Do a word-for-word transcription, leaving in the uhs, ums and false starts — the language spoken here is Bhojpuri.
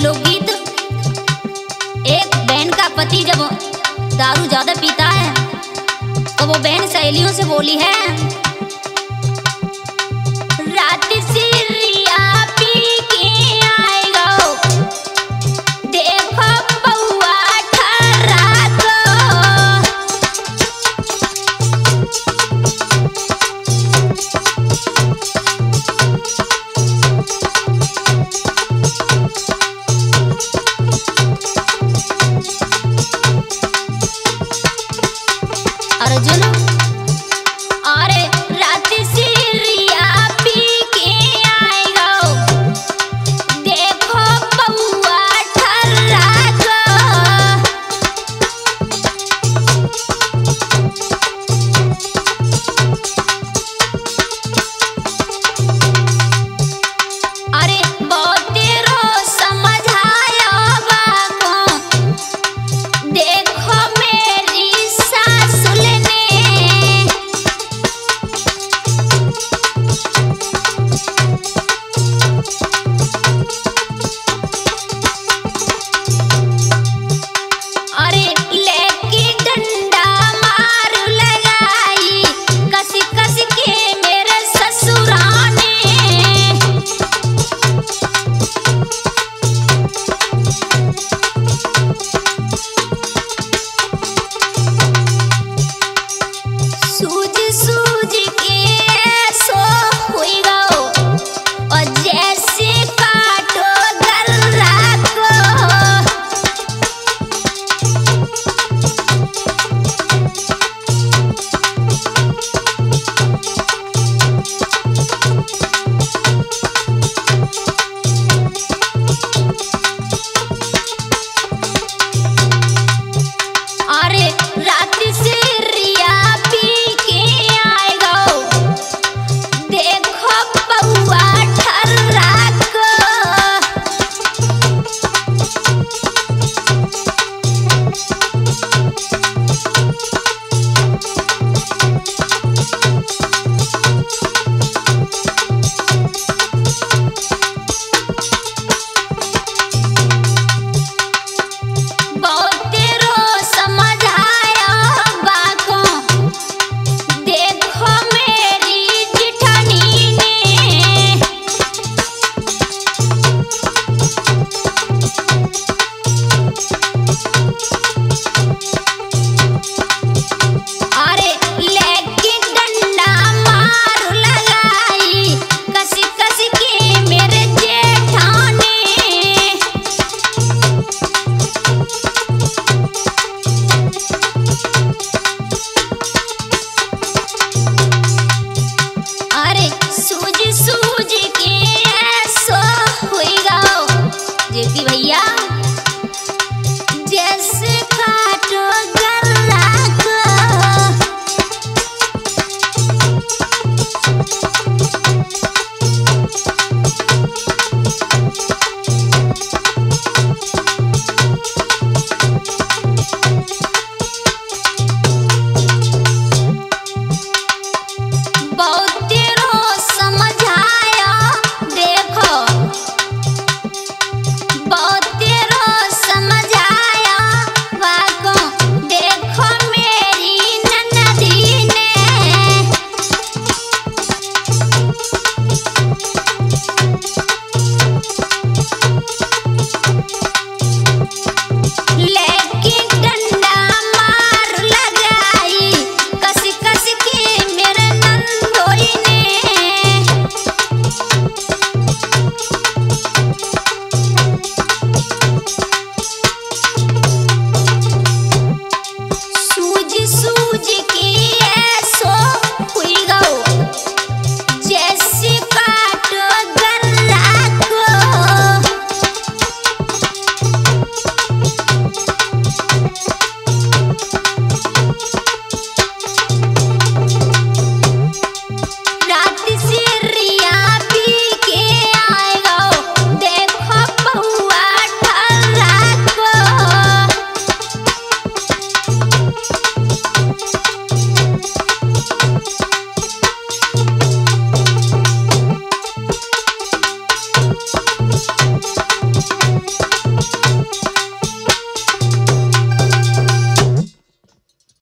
लोकगीत। एक बहन का पति जब दारू ज्यादा पीता है तो वो बहन सहेलियों से बोली है, रात सिरिया पी के आएगा, देखो बउआ ठर्रा को। अर्जुन अरे रात सिरिया पी के आएगा, देखो बउआ ठर्रा को। अरे बहुत रो समझाया बाको, देखो मेरी सासुल ने। अरे लेके डंडा मारू लगाई, कस कस के मेरे ससुराने। सूझ सूझ के सो हुई गो, और जैसे काटो गर्रा को। अरे रात से रिया पी के आएगा, देखो बउआ ठर्रा को। बहुत रो समझाया बाको, देखो मेरी जिठानी ने। अरे लेके डंडा मारू लगाई, कस कस के मेरे जेठाने। अरे सूझ सूझ के सो हुई गो, जेपी भैया